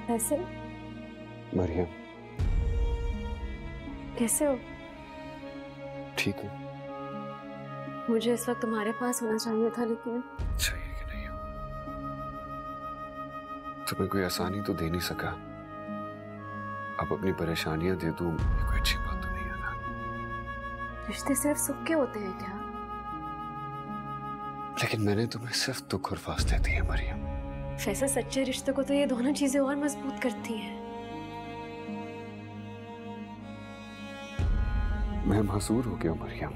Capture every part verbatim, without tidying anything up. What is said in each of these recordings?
कैसे? मरियम, कैसे हो? ठीक हूँ। मुझे इस वक्त तुम्हारे पास होना चाहिए था, लेकिन चाहिए कि नहीं हो? तुम्हें कोई आसानी तो दे नहीं सका। अब अपनी परेशानियां दे दूं, ये कोई अच्छी बात तो नहीं है ना। रिश्ते सिर्फ सुख के होते हैं क्या? लेकिन मैंने तुम्हें सिर्फ दुख और फासले दिए मरियम। वैसे सच्चे रिश्ते को तो ये दोनों चीजें और मजबूत करती हैं। मैं मासूर हो गया मरियम,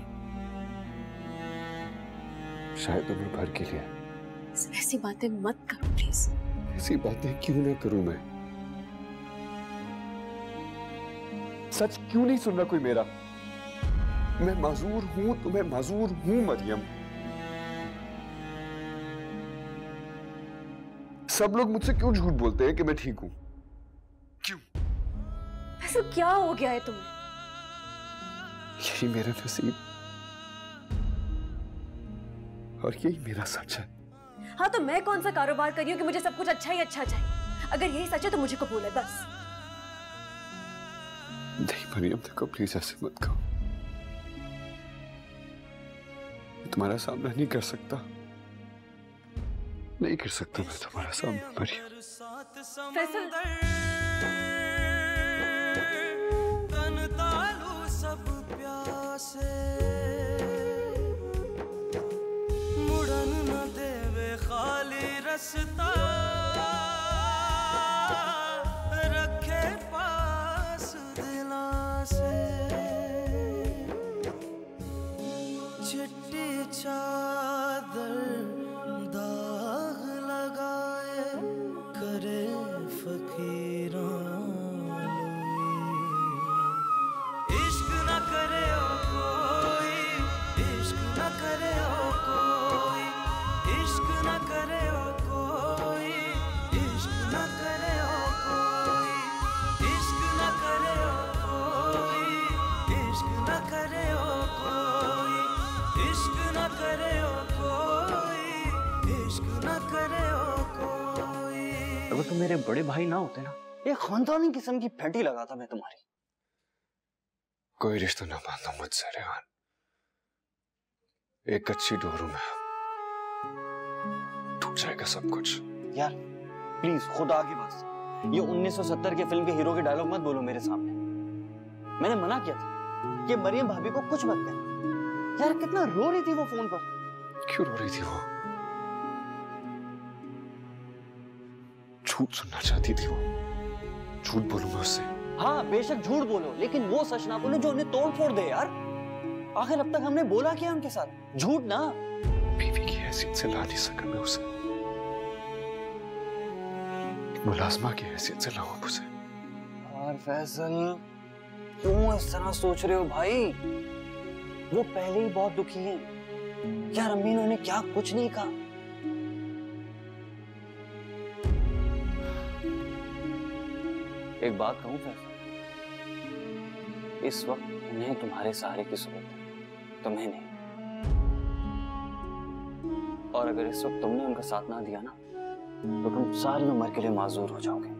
शायद तुम्हें भर के लिए। ऐसी बातें मत करो प्लीज। ऐसी बातें क्यों ना करूं मैं? सच क्यों नहीं सुन रहा कोई मेरा? मैं माजूर हूं, तो मैं माजूर हूं मरियम। सब लोग मुझसे क्यों झूठ बोलते हैं कि मैं ठीक हूं? क्यों? ऐसा क्या हो गया है तुम्हें? यही मेरा नसीब और यही मेरा सच है। हाँ, तो मैं कौन सा कारोबार कर रही हूँ कि मुझे सब कुछ अच्छा ही अच्छा चाहिए? अगर यही सच है तो मुझे कबूल है, बस। नहीं मरियम, देखो प्लीज ऐसे मत कहो। मैं तुम्हारा सामना नहीं कर सकता, नहीं कर सकता मैं तुम्हारा सामना मरियम। फैसल, तन तालू सब प्यासे, मुड़न न देवे खाली रस्ता, रखे पास दिला से। चिट्टी चादर दाग लगाए, करे फकीरां लोई। इश्क न करे ओ कोई, इश्क न करे ओ कोई, इश्क न करे ओ कोई, इश्क न करे ओ कोई, इश्क न करे ओ कोई, इश्क न करे ओ कोई, इश्क न करे ओ कोई, इश्क न करे ओ कोई। अगर तुम मेरे बड़े भाई ना होते ना, ये खानदानी किस्म की फैंटी लगाता मैं तुम्हारी। कोई रिश्ता ना बांधो मुझसे रेहान, एक अच्छी डोरू में टूट जाएगा सब कुछ। यार प्लीज खुदा की बस, ये उन्नीस सौ सत्तर के फिल्म के हीरो के डायलॉग मत बोलो मेरे सामने। मैंने मना किया था कि मरियम भाभी को कुछ मत कहना। यार कितना रो रही थी वो फोन पर। क्यों रो रही थी वो? झूठ सुनना चाहती थी वो। झूठ बोलूं मैं उससे? हाँ बेशक झूठ बोलो, लेकिन वो सच ना बोलो जो उन्हें तोड़ फोड़ दे। यार आखिर अब तक हमने बोला क्या उनके साथ? झूठ ना। बीवी की हैसियत से ला नहीं सका मैं उसे, मुलाजमा की हैसियत से लाऊं उसे। और फैसल क्यों इस तरह सोच रहे हो भाई? वो पहले ही बहुत दुखी हैं। यार अम्मी ने उन्हें क्या कुछ नहीं कहा। एक बात कहूं फैसल, इस वक्त उन्हें तुम्हारे सहारे की जरूरत है, तुम्हें नहीं। और अगर इस वक्त तुमने उनका साथ ना दिया ना, तो तुम सारी उम्र के लिए माजूर हो जाओगे।